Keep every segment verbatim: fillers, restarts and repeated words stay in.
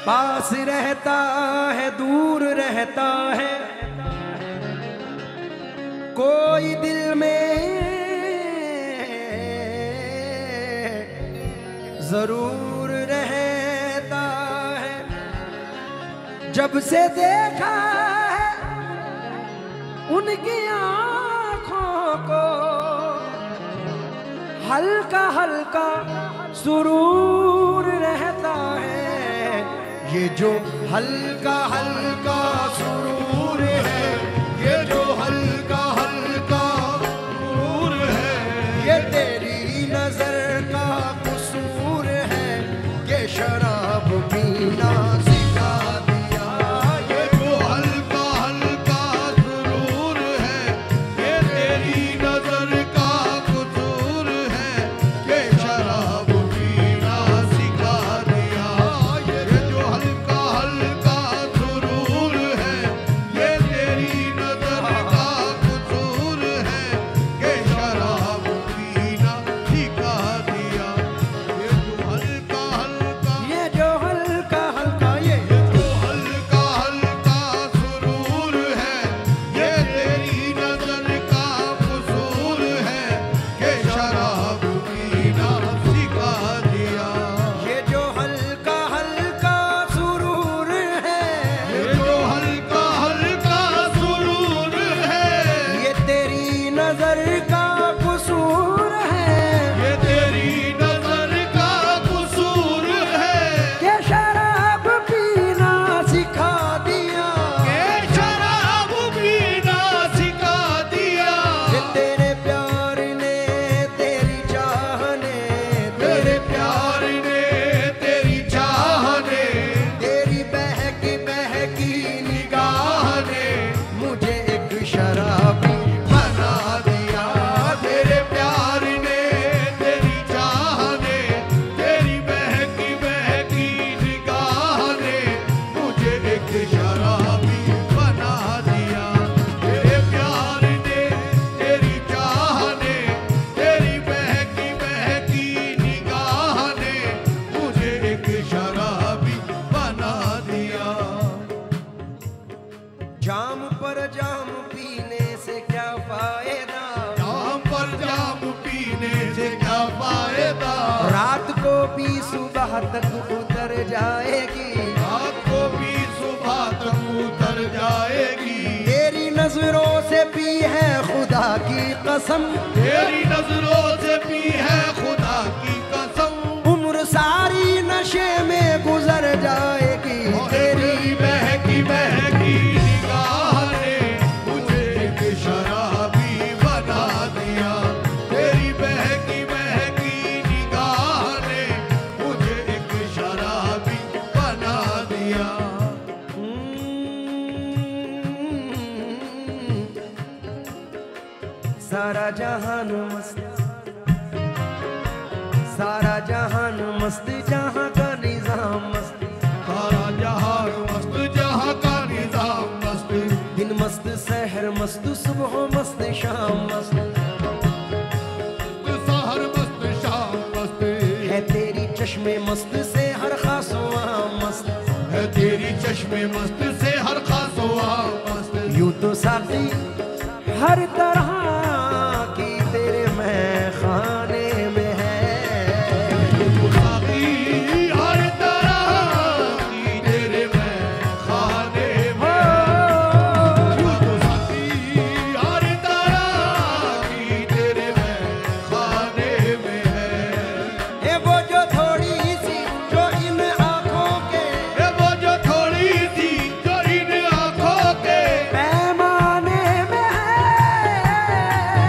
पास रहता है दूर रहता है, कोई दिल में जरूर रहता है। जब से देखा है उनकी आँखों को, हल्का हल्का सुरूर रहता है। ये जो हल्का हल्का सुरूर है, ये जो हल्का हल्का सुरूर है, ये तेरी नजर का कसूर है। ये शराब पीना सिखा दिया। ये जो हल्का हल्का सुरूर है, ये तेरी नजर का कसूर है। ये शराब पीना सिखा दिया। ये जो हल्का हल्का सुरूर है, ये तेरी नजर का कसूर है। ये शराब पीना सिखा दिया। ये जो हल्का हल्का, ये जो हल्का हल्का, ये जो हल्का हल्का सुरूर है, ये तेरी नजर का कसूर है। ये शराब पीना सिखा दिया। ये जो हल्का हल्का सुरूर है, ये जो हल्का हल्का सुरूर है, ये तेरी नजर का कसूर है। ये तेरी नजर का कसूर है। ये शराब पीना सिखा दिया। ये शराब पीना सिखा दिया। ये तेरे प्यार ने तेरी चाह ने, तेरे प्यार ने तेरी चाह ने, तेरी बहकी बहकी निगाह ने मुझे एक शराबी बना दिया। तेरे प्यार ने तेरी चाह ने, तेरी बहकी बहकी निगाह ने मुझे एक शराबी बना दिया। तेरे प्यार ने तेरी चाह ने, तेरी बहकी बहकी निगाह ने मुझे एक शराबी बना दिया। जाम पर जाम पीने से क्या फायदा, जाम पर जाम पीने से क्या फायदा। रात को भी सुबह तक उतर जाएगी, रात को भी सुबह तक उतर जाएगी। तेरी नजरों से पी है खुदा की कसम, तेरी नजरों से पी है खुदा की कसम। उम्र सारी नशे में गुजर जाएगी। तेरी बहकी बहकी निगाह ने मुझे एक शराबी बना दिया। तेरी बहकी बहकी निगाह ने मुझे एक शराबी बना दिया। सारा जहान मस्त, सारा जहान मस्त, जहां का निजाम मस्त। सारा जहान मस्त, जहां का निजाम मस्त। दिन मस्त, सहर मस्त, सुबह मस्त, शाम मस्त। सहर मस्त, शाम मस्त। है तेरी चश्मे मस्त से हर खासवा मस्त, है तेरी चश्मे मस्त से हर खासवा मस्त। यूं तो साथी हर तरह की तेरे मैं खाने में है। साथी हर तरह की तेरे मैं खाने में है। यूं तो साथी हर तरह की तेरे मैं खाने में है। ये वो जो थोड़ी सी जो इन आँखों के, ये वो जो थोड़ी सी जो इन आँखों के पैमाने में है।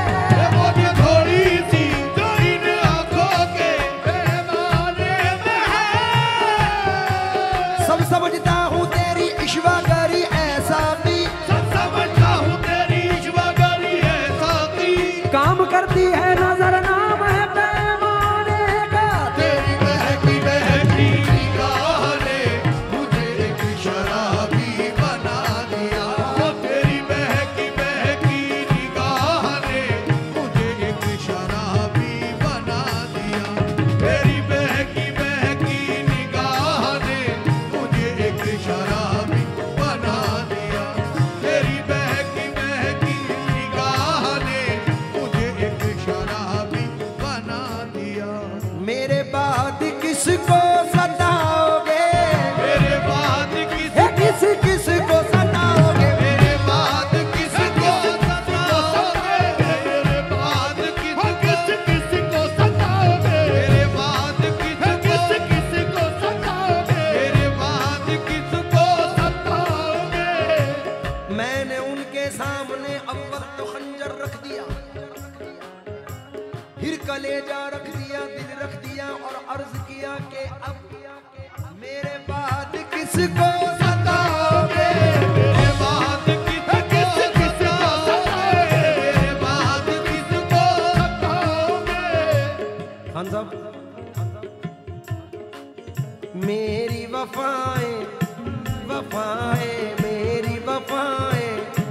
वफाएं वफाएं मेरी वफाएं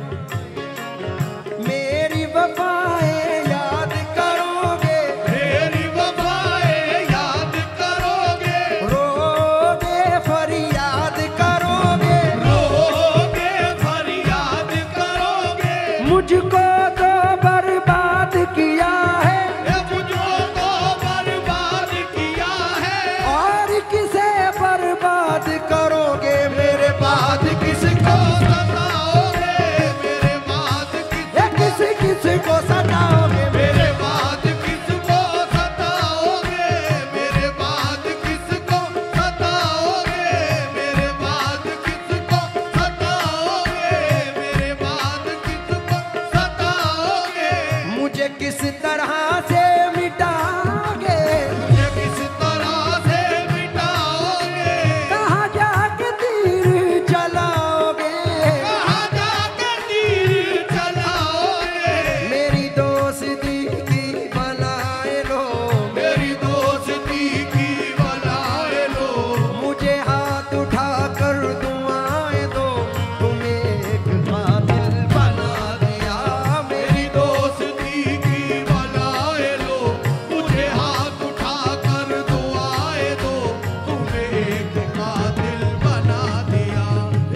मेरी वफाएं याद करोगे मेरी वफाएं याद करोगे रोगे फरियाद करोगे रोगे फरियाद करोगे मुझको तो बर्बाद किया है मुझको तो बर्बाद किया है और किसे बर्बाद करोगे मेरे बाद किसको सताओगे मेरे बाद किस किस किसको सताओगे मेरे बाद किसको सताओगे मेरे बाद किसको सताओगे मेरे बाद किसको सताओगे मेरे बाद किसको सताओगे मुझे किस तरह से मिटाओगे मुझे किस तरह से मिटाओगे कहाँ जाके तीर चलाओगे कहाँ जाके तीर चलाओगे मेरी दोस्ती की बनाए लो मेरी दोस्ती की बनाए लो मुझे हाथ उठा कर दुआएं दो तुम्हें एक कातिल बना दिया मेरी दोस्ती की बनाए लो मुझे हाथ उठा कर दुआएं दो तुम्हें एक कातिल बना दिया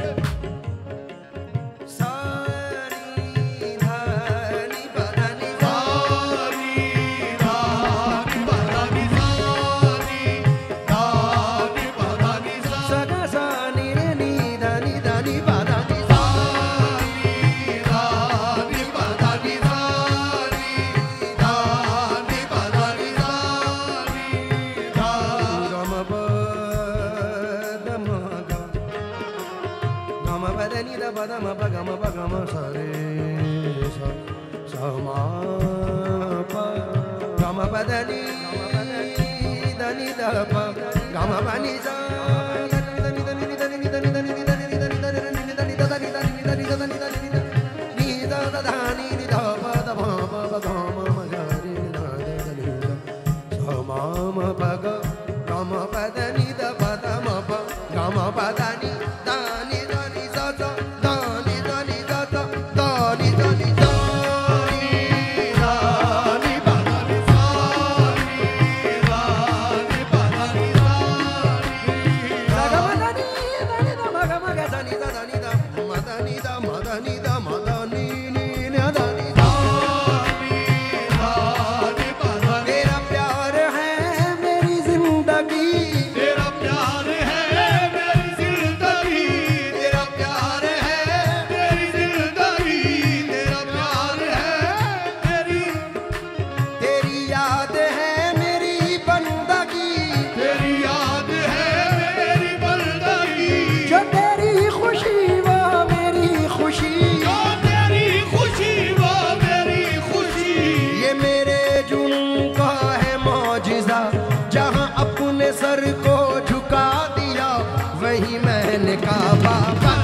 सारी धानी बदनी सारी रात बदनी सारी रात बदनी सगा सानी रे नी धनी धनी बदनी सारी रात बदनी सारी रात बदनी सारी गम पदम गम पदनी द पदम प गम प गम सरे स समा प गम पदनी धनी द प गम पनी स धनी धनी धनी धनी धनी धनी धनी धनी धनी धनी धनी धनी धनी धनी धनी नी द द धानी नि ध प द भ प प गम म ग रि न द ध नि द समा म प ग गम पदनी द पदम प गम पदनी दानी दानी स स दानी दानी स स दानी दानी दानी रानी बदनी सारी रानी बदनी सारी मदनी दानी द मग मग दानी द दानी द मदनी द मदनी द मदनी नी न दानी रानी रानी बदनी तेरा प्यार है मेरी जिंदगी तेरा प्यार है मेरी जिंदगी तेरा प्यार है मेरी जिंदगी तेरा प्यार है मेरी तेरी याद है मेरी बंदगी तेरी याद है मेरी बंदगी जो तेरी खुशी वो मेरी खुशी जो तेरी खुशी वो मेरी खुशी ये मेरे जुनून का है मौजिज़ा जहाँ अपने सर को झुका दिया वही मैंने काबा